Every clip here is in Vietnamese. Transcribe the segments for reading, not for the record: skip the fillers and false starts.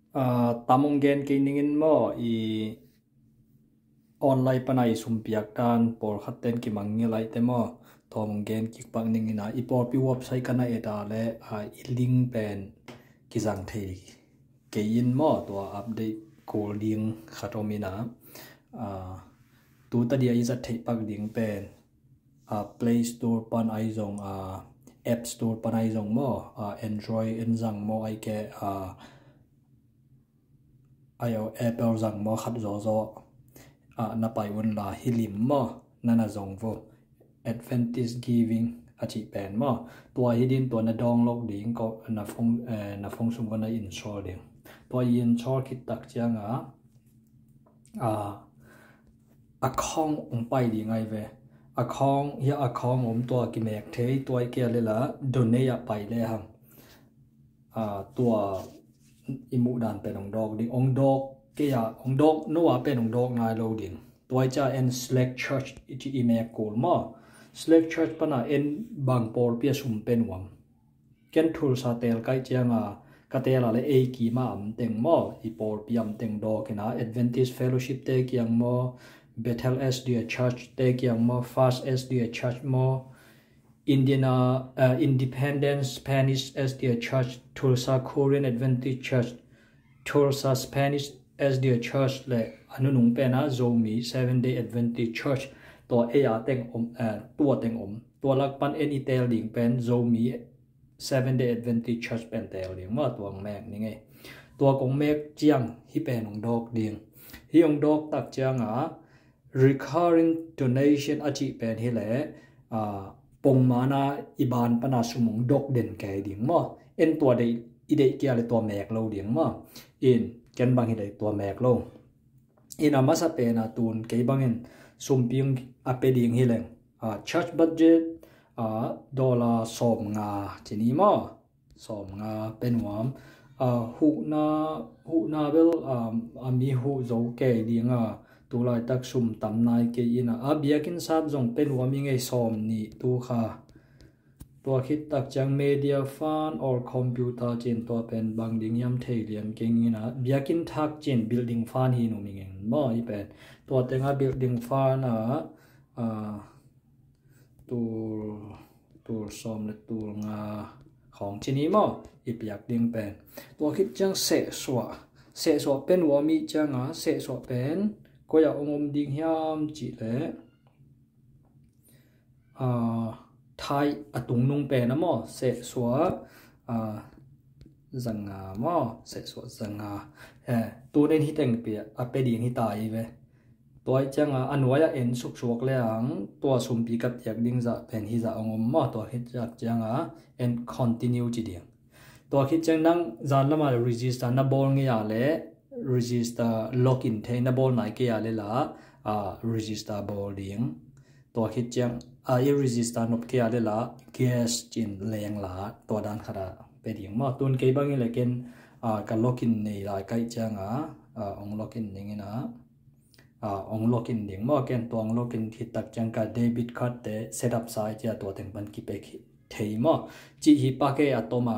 tamong gen kiningin mo I online panai sumpiak tan por khaten ki mangilai te mo thomong gen ki pangningina I por pi website kana eta le I link pen ki jang thei ke in mo to update ko link khatomina tu ta dia is a thei pak link pen Play Store pan ai jong App Store pan ai jong mo Android en jang mo ai ke ayo Apple jang mo khat zo zo na pai won la hilim mo nana jong vo Advantage Giving achi pen mo tua hidin tua na download ding ko na phong sum na install ding tua install kit tak chianga account pai di ngai ve account tua ki mek thei tua ke le la donate ya pai le ham tua imu dan pe nong dog ding ong dog ke ya ong dog no wa pe nong dog nai lo ding tua cha en Slack church ichi email call ma Slack church pana en bang por pia sum pen wam ken thul sa tel kai chianga ka tela le e ki ma am teng mo I por piam teng do kena Adventist Fellowship te kyang mo Bethel SDA Church te kyang mo Fast SDA Church mo Independence Spanish SDA Church Tulsa Korean Adventist Church Tulsa Spanish SDA Church le anunung pena Zomi 7-day Adventist Church to ea teng tua teng tua lakpan en itel ding pen Zomi 7-day Adventist Church pen tel ding ma tuang mek ni nge tua kong mek chiang hi pen ong dok ding hi ong dok tak chiang recurring donation achi pen hi le pong mana iban pana sumong dok den kai ding mo en tua dei ide kia le tua mek lo ding mo in ken bang hi dei tua mek lo in amasa pe na tun ke bangin sumping ape ding hi leng church budget dollar som nga chini mo som nga penwam hu na bel ami hu zo ke dinga tulai tak sum tam nai ke ina biakin sap jong penwam nge som ni tu kha tua khit tak chang media fan or computer chin to pen bang ding yam thei lian ke ngina biakin thak chin building fan hi no mingen mo I pen tua tenga building fan tur som le tur nga khong chini mo ipiak ding pen tua khit chang se swa pen wa mi chang se swa pen ko ya ongom ding hiam chi le thai atung nung pe na mo se swa zanga mo se swa zanga tu nen hi teng pe ape ding hi tai ve toy changa anwaya en suk suak le ang tua sumpi kat yak ding za pen hi za ongom ma to hit jak changa and continue chi ding to khit chang nang zan lama register na bol nge ya le register login the na bol nai ke ya le la register bol ding to khit chang I register nop ke ya le la gas chin leng la to dan khara pe ding ma tun ke bang le ken ka login nei la kai changa ong login ning ina ong login ding mo ken tong login thi tak chang ka debit card te setup sai cha to teng ban ki pe thei mo chi hi pa ke atoma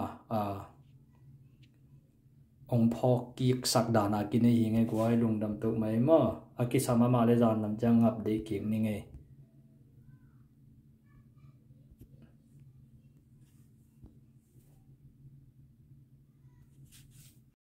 ong phok ki sak dana ki nei hi nge gwai lung dam tu mai mo aki sama ma le jan lam chang up de ki ni nge